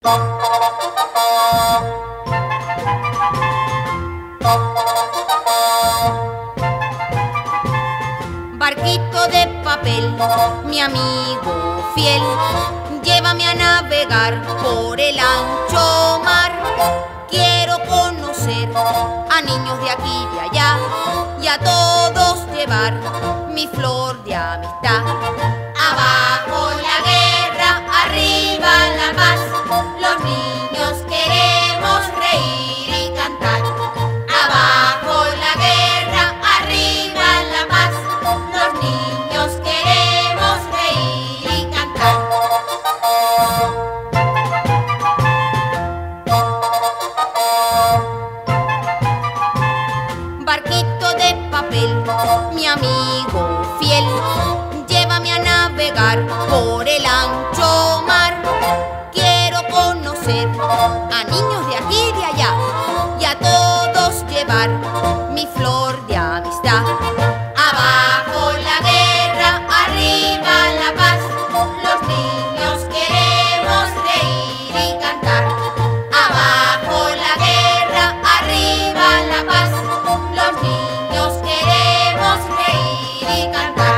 Barquito de papel, mi amigo fiel, llévame a navegar por el ancho mar. Quiero conocer a niños de aquí y de allá y a todos llevar mi flor de amistad. Abajo la guerra, arriba la paz, los niños queremos reír y cantar. Abajo la guerra, arriba la paz, los niños queremos reír y cantar. Barquito de papel, mi amigo fiel, llévame a navegar por el ancho mar. Quiero conocer a niños de aquí y de allá y a todos llevar mi flor de amistad. Abajo la guerra, arriba la paz, los niños queremos reír y cantar. Abajo la guerra, arriba la paz, los niños queremos reír y cantar.